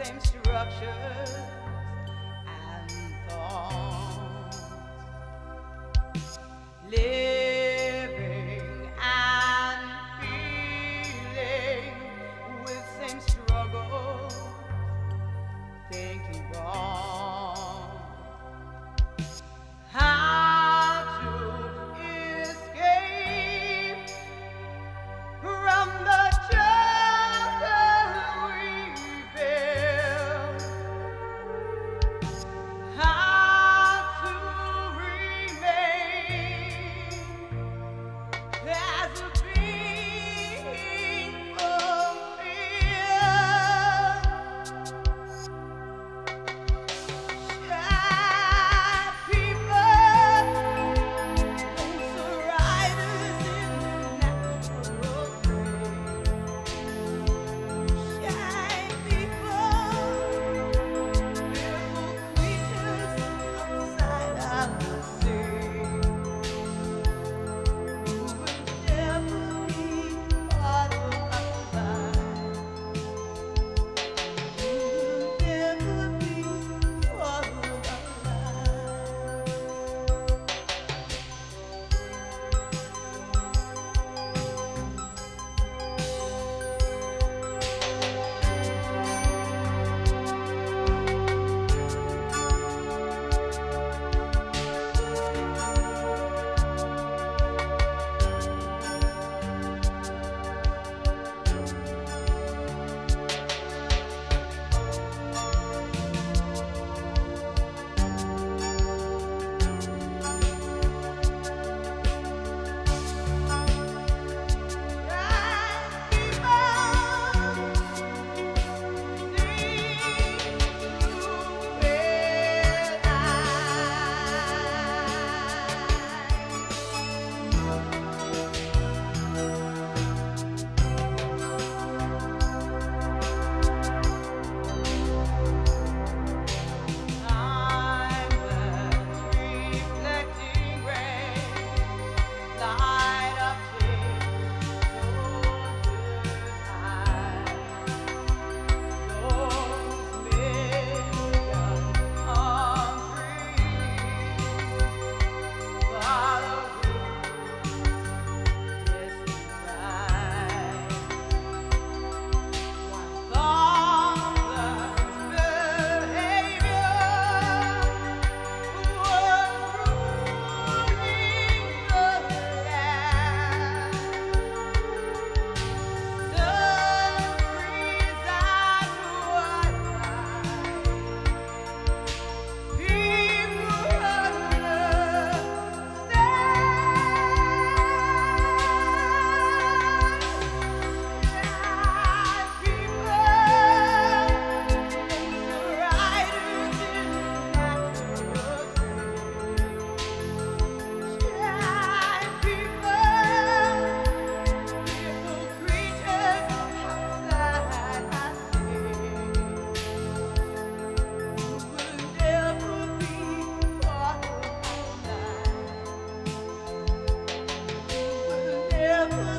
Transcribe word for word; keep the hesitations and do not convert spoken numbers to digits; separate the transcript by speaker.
Speaker 1: same structures and thoughts, living and feeling with same struggles, thinking wrong. How to escape from the jungle we built? How to remain as a being fulfilled? Shy people, riders in the natural grace. Shy people, fearful creatures outside of the sea, who will never be part of our life, who will never be part of our life. Reflecting rain, light up those million armed trees, follow distant sight. Thoughtless behavior was ruling the land. Sun breeze and whatnot, people never